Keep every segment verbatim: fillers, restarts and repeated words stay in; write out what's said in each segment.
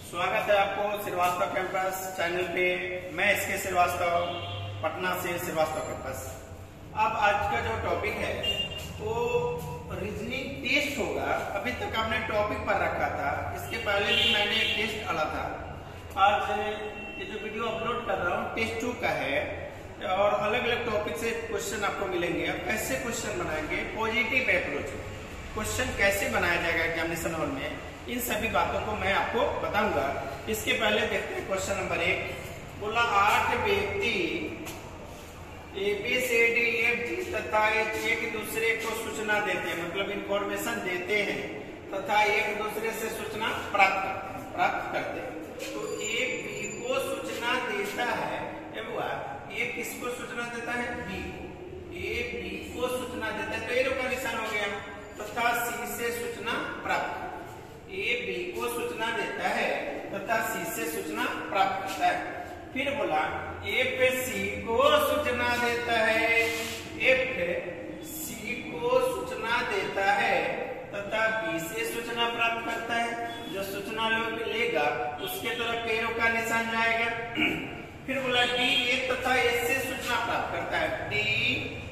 स्वागत है आपको श्रीवास्तव कैंपस चैनल पे। मैं इसके श्रीवास्तव पटना से श्रीवास्तव कैंपस। अब आज का जो टॉपिक है वो रीजनिंग टेस्ट होगा। अभी तक आपने टॉपिक पर रखा था, इसके पहले भी मैंने एक टेस्ट डाला था। आज ये जो वीडियो अपलोड कर रहा हूँ टेस्ट टू का है और अलग अलग टॉपिक से क्वेश्चन आपको मिलेंगे। अब कैसे क्वेश्चन बनाएंगे, पॉजिटिव अप्रोच क्वेश्चन कैसे बनाया जाएगा एग्जामिनेशन हॉल में, इन सभी बातों को मैं आपको बताऊंगा। इसके पहले देखते हैं क्वेश्चन नंबर एक। बोला आठ व्यक्ति A B C D F G तथा एच एक दूसरे को सूचना देते हैं, मतलब इंफॉर्मेशन देते हैं तथा एक दूसरे से सूचना प्राप्त करते हैं प्राप्त करते हैं तो एक बी को सूचना देता है, एक किसको सूचना देता है, बी को। ए बी को सूचना देता है तो एरो का निशान हो गया, तथा सी से सूचना प्राप्त। ए बी को सूचना देता है तथा सी से सूचना प्राप्त करता है। फिर बोला एफ सी को सूचना देता है, एफ सी को सूचना देता है तथा बी से सूचना प्राप्त करता है। जो सूचना लेगा उसके तरफ एरो का निशान जाएगा। फिर बोला डी ए तथा एस से सूचना प्राप्त करता है, डी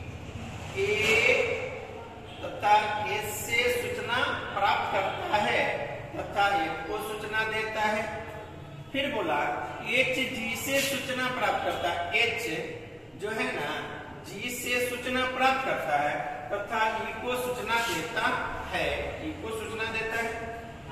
ए तथा एस से सूचना प्राप्त करता है तथा एफ को सूचना देता है। फिर बोला एच जी से सूचना प्राप्त करता है, एच जो है ना जी से सूचना प्राप्त करता है तथा ई को सूचना देता है, ई को सूचना देता है।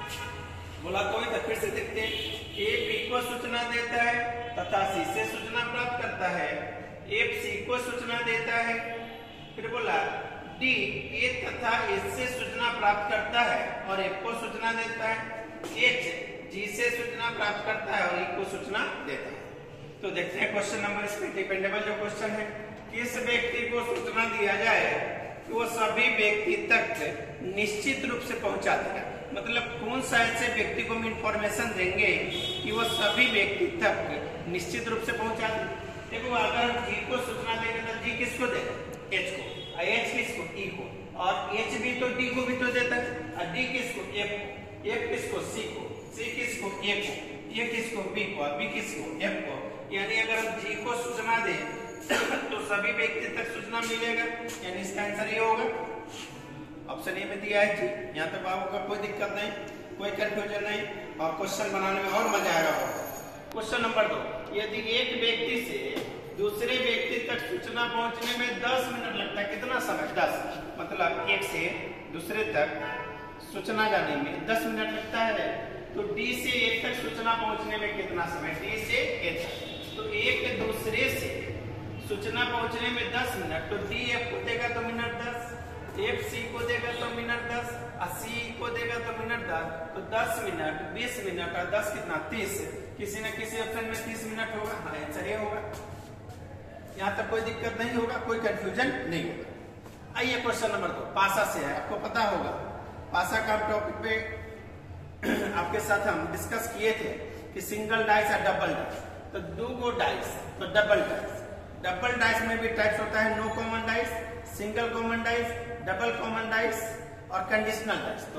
बोला कोई तो फिर से देखते हैं, ए बी को सूचना देता है तथा सी से सूचना प्राप्त करता है, एफ सी को सूचना देता है। फिर बोला डी ए तथा एस से सूचना प्राप्त करता है और एफ को सूचना देता है, एच जी से सूचना प्राप्त करता है और ई को सूचना देता है। तो देखते हैं क्वेश्चन नंबर, इसमें डिपेंडेबल जो क्वेश्चन है, किस व्यक्ति को सूचना दिया जाए कि वो सभी व्यक्ति तक निश्चित रूप से पहुंचा देगा, मतलब कौन सा ऐसे व्यक्ति को हम इंफॉर्मेशन देंगे कि वो सभी व्यक्ति तक निश्चित रूप से पहुंचा दे। देखो अगर जी को सूचना देंगे तो जी किसको देगा, एच को, एच किसको, ई को, और एच भी तो डी को भी तो देता है, और डी किसको, एफ को, एफ किसको, सी को, सी किसको, ए को, ए किसको, बी को, बी किसको, एफ को। यानी अगर हम जी को सूचना दे तो सभी व्यक्ति तक सूचना मिलेगा, यानी इसका आंसर ये होगा। ऑप्शन ए में दिया है जी। यहाँ तक आपको कोई दिक्कत नहीं, कोई कंफ्यूजन नहीं और क्वेश्चन बनाने में और मजा आएगा। क्वेश्चन नंबर दो, यदि एक व्यक्ति से दूसरे व्यक्ति तक सूचना पहुंचने में दस मिनट लगता है, कितना समय, दस, मतलब एक से दूसरे तक सूचना जाने में दस मिनट लगता है, तो डी से ए तक सूचना पहुंचने में कितना समय, डी से ए तक। तो एक दूसरे से सूचना पहुंचने में दस मिनट, तो डी एफ को देगा तो मिनट दस, एफ सी को देगा तो मिनट दस, और सी को देगा तो मिनट दस, तो दस मिनट, बीस मिनट और दस कितना, तीस। किसी न किसी ऑप्शन में तीस मिनट होगा, हाँ आंसर ये होगा। यहाँ तक कोई दिक्कत नहीं होगा, कोई कंफ्यूजन नहीं होगा। आइए क्वेश्चन नंबर दो, पासा से है, आपको पता होगा पासा का टॉपिक पे आपके साथ हम डिस्कस किए थे कि सिंगल डाइस या डबल डाइस। तो दो गो डाइस तो डबल डाइस, डबल डाइस में भी टाइप्स होता है, no common dice, single common dice, double common dice और कंडीशनल डाइस। तो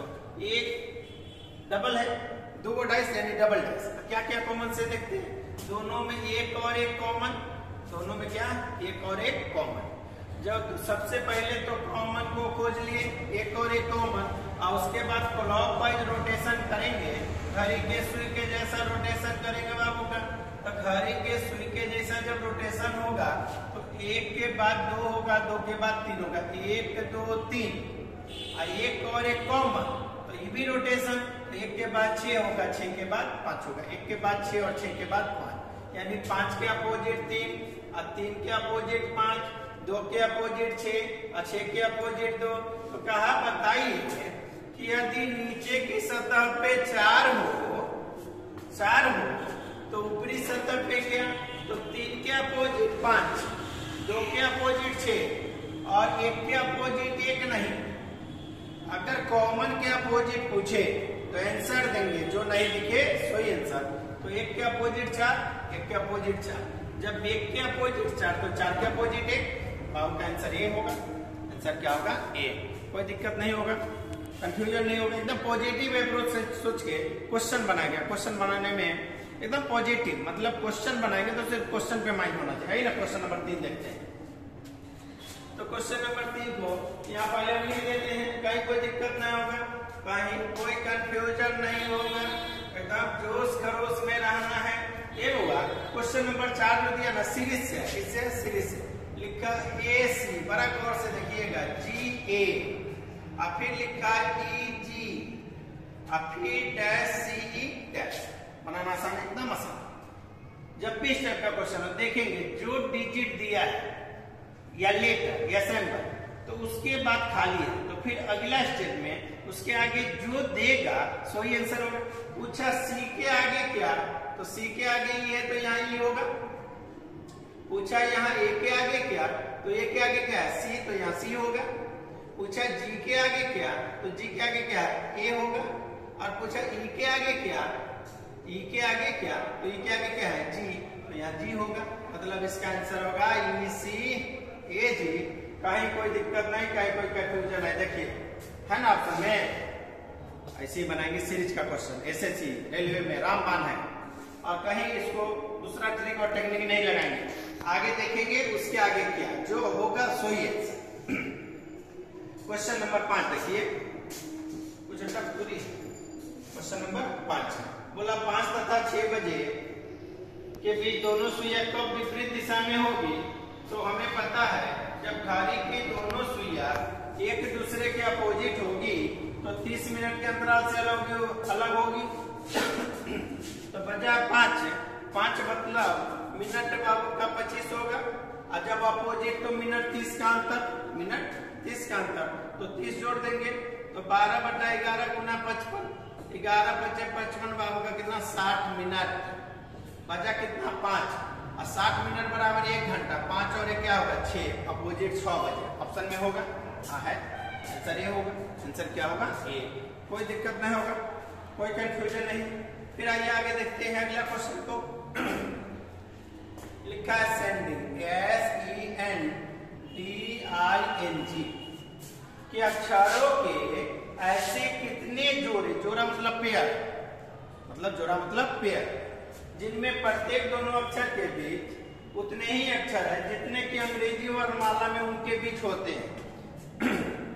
एक डबल है, दो गो डाइस यानी डबल डाइस। क्या क्या कॉमन से देखते हैं, दोनों में एक और एक कॉमन, दोनों में क्या, एक और एक कॉमन। जब सबसे पहले तो कॉमन को खोज लिए, एक और एक कॉमन, और उसके बाद क्लॉकवाइज रोटेशन करेंगे, घड़ी के सुई के जैसा रोटेशन करेंगे बाबू का। तो घड़ी के सुई के जैसा जब रोटेशन होगा तो एक के बाद दो होगा, दो के बाद तीन होगा, एक दो तीन, और एक और एक कॉमन, तो ये भी रोटेशन, एक के बाद छह होगा, छह के बाद पांच होगा, एक के बाद छह और छह के बाद पांच, यानी पांच के अपोजिट तीन और तीन के अपोजिट पांच, दो के अपोजिट छह और छह के अपोजिट दो। तो कहा बताइए कि यदि नीचे की सतह पे चार हो, चार हो तो ऊपरी सतह पे क्या, तो तीन के अपोजिट पांच, दो के अपोजिट छह और एक के अपोजिट एक नहीं। अगर कॉमन के अपोजिट पूछे तो आंसर देंगे, जो नहीं दिखे सोई आंसर। तो एक के अपोजिट चार, एक के अपोजिट चार, जब एक के अपोजिट चार तो चार के अपोजिट एक, का आंसर ए होगा। आंसर क्या होगा, ए। कोई दिक्कत नहीं होगा। कंफ्यूजन नहीं होगा, एकदम पॉजिटिव अप्रोच से सोच के क्वेश्चन बनाएंगे। क्वेश्चन बनाने में एकदम पॉजिटिव, मतलब क्वेश्चन बनाएंगे तो सिर्फ क्वेश्चन पे माइंड होना चाहिए ना। क्वेश्चन नंबर तीन देखते हैं। तो क्वेश्चन नंबर तीन को यहाँ पहले हम लिख देते हैं, कहीं कोई दिक्कत नहीं होगा, कहीं कोई कंफ्यूजन नहीं होगा, एकदम जोश खरोश में रहना है। ये हुआ क्वेश्चन नंबर चार जो दिया ना, सीरीज से, इससे सीरीज से लिखा ए सी, बड़ा गौर से देखिएगा, जी ए, और फिर लिखा ई जी, और फिर डैश सी ई डैश। बनाना आसान, एकदम आसान। जब भी इस टाइप का क्वेश्चन हो देखेंगे जो डिजिट दिया है या लेटर या सिंबल, तो उसके बाद खाली है, तो फिर अगला स्टेप में उसके आगे जो देगा सही आंसर होगा। पूछा सी के आगे क्या, तो सी के आगे ये है तो यहाँ ये होगा। पूछा यहाँ ए के आगे क्या, तो ए के आगे क्या है, सी, तो यहाँ सी होगा। पूछा जी के आगे क्या, तो जी के आगे क्या है, ए होगा। और पूछा ई के आगे क्या, ई के आगे क्या, तो ई के आगे क्या है, जी, तो यहाँ जी होगा। मतलब इसका आंसर होगा ई सी ए जी। कहीं कोई दिक्कत नहीं, कहीं कोई कंफ्यूजन है, देखिए है ना ऑप्शन में। ऐसे ही बनाएंगे सीरीज का क्वेश्चन, एसएससी रेलवे में रामबाण है, और कहीं इसको दूसरा ट्रिक और टेक्निक नहीं लगाएंगे। आगे देखेंगे उसके आगे क्या जो होगा सो ही है। क्वेश्चन नंबर पांच देखिए, कुछ पूरी क्वेश्चन नंबर पांच बोला, पांच तथा छह बजे के बीच दोनों सुइयां कब विपरीत दिशा में होगी। तो हमें पता है जब घड़ी की दोनों सुइयां एक दूसरे के अपोजिट होगी तो तीस मिनट के अंतराल से अलग अलग होगी। तो बजा पांच, पांच मतलब मिनट का पच्चीस होगा, और जब अपोजिट तो मिनट तीस का अंतर, मिनट तीस का अंतर, तो तीस जोड़ देंगे तो बारह बटा ग्यारह गुना पचपन, ग्यारह पचे पचपन बाबू का कितना, साठ मिनट। बचा कितना, पांच, और साठ मिनट बराबर एक घंटा। पांच और एक क्या होगा, छह, अपोजिट छह बजे। ऑप्शन में होगा, हाँ है, आंसर ये होगा। आंसर क्या होगा, ए। कोई दिक्कत नहीं होगा, कोई कंफ्यूजन नहीं। फिर आइए आगे देखते हैं अगला क्वेश्चन को। लिखा है sending, S E N D I N G, के अक्षरों के ऐसे कितने जोड़े, जोड़ा मतलब पेयर, मतलब जोड़ा मतलब पेयर, जिनमें प्रत्येक दोनों अक्षर के बीच उतने ही अक्षर है जितने कि अंग्रेजी वर्णमाला में उनके बीच होते हैं।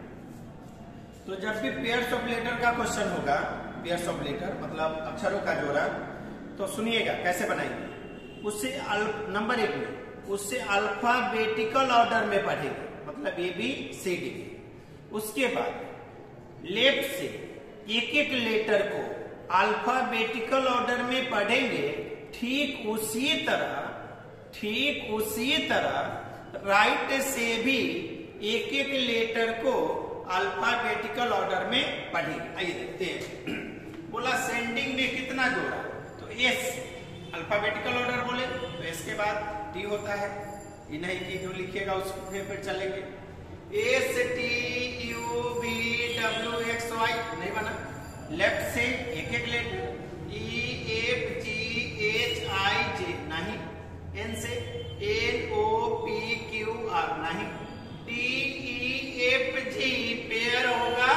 तो जब भी पेयर्स ऑफ लेटर का क्वेश्चन होगा, पेयर्स ऑफ लेटर मतलब अक्षरों का जोड़ा, तो सुनिएगा कैसे बनाएंगे। उससे नंबर एक में उससे अल्फाबेटिकल ऑर्डर में पढ़ेंगे, मतलब ए बी सी डी। उसके बाद लेफ्ट से एक एक लेटर को अल्फाबेटिकल ऑर्डर में पढ़ेंगे। ठीक उसी तरह ठीक उसी तरह राइट से भी एक एक लेटर को अल्फाबेटिकल ऑर्डर में पढ़ेंगे। आइए देखते हैं। बोला सेंडिंग में कितना जोड़ा, तो एस, अल्फाबेटिकल ऑर्डर बोले तो एस के बाद टी होता है, ये नहीं कि जो लिखिएगा उसके फिर चलेंगे। S T U V W X Y नहीं बना। लेफ्ट से एक एक letter, E F G H I J नहीं। एन से N O P Q R नहीं। T E F G pair होगा,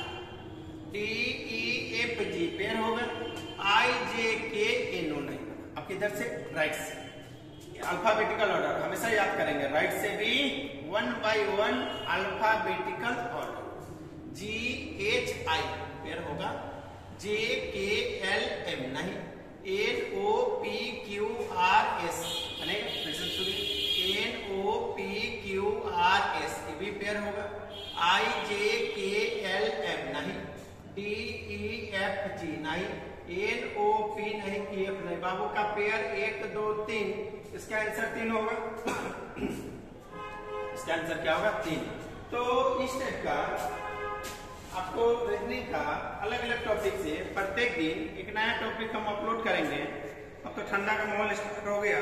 T E F G pair होगा। आई जे के एन ओ नहीं। अब किधर से, राइट से। अल्फाबेटिकल ऑर्डर हमेशा याद करेंगे, राइट से भी one by one alphabetical order. G H I pair होगा, जे के एल एम नहीं। N O P Q R S बनेगा, फिर से सुनिए, N O P Q R S ये भी पेयर होगा। I J K L M नहीं। डी ई एफ जी नहीं। एन ओ पी नहीं, ई एफ नहीं। बाबू का पेयर एक दो तीन, इसका आंसर तीन होगा। इसका आंसर क्या होगा, तीन। तो इस टाइप का आपको रीजनिंग का अलग अलग टॉपिक से प्रत्येक दिन एक नया टॉपिक हम अपलोड करेंगे। अब तो ठंडा का माहौल स्टार्ट हो गया,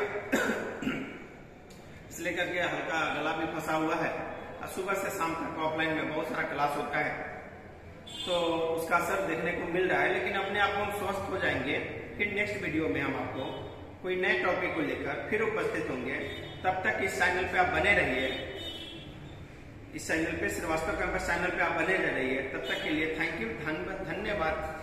इसलिए करके हल्का गला भी फंसा हुआ है। और सुबह से शाम तक ऑफलाइन में बहुत सारा क्लास होता है, तो उसका असर देखने को मिल रहा है। लेकिन अपने आप हम स्वस्थ हो जाएंगे, फिर नेक्स्ट वीडियो में हम आपको कोई नए टॉपिक को लेकर फिर उपस्थित होंगे। तब तक इस चैनल पे आप बने रहिए। इस चैनल पे, श्रीवास्तव कैंपस चैनल पे आप बने रहिए। तब तक के लिए थैंक यू, धन्यवाद।